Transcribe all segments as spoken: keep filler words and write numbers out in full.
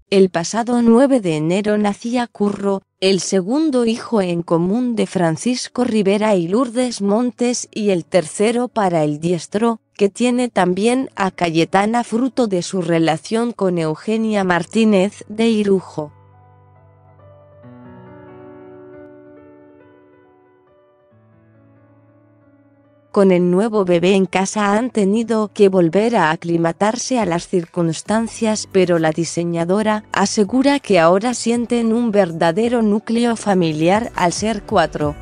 El pasado nueve de enero nacía Curro, el segundo hijo en común de Francisco Rivera y Lourdes Montes y el tercero para el diestro, que tiene también a Cayetana fruto de su relación con Eugenia Martínez de Irujo. Con el nuevo bebé en casa han tenido que volver a aclimatarse a las circunstancias, pero la diseñadora asegura que ahora sienten un verdadero núcleo familiar al ser cuatro.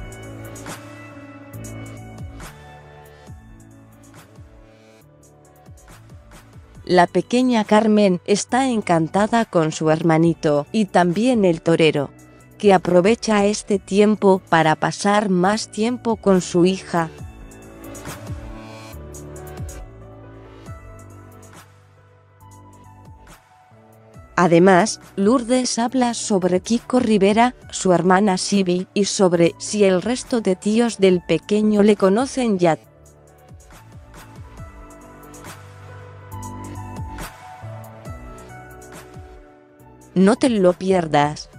La pequeña Carmen está encantada con su hermanito y también el torero, que aprovecha este tiempo para pasar más tiempo con su hija. Además, Lourdes habla sobre Kiko Rivera, su hermana Sibi, y sobre si el resto de tíos del pequeño le conocen ya. No te lo pierdas.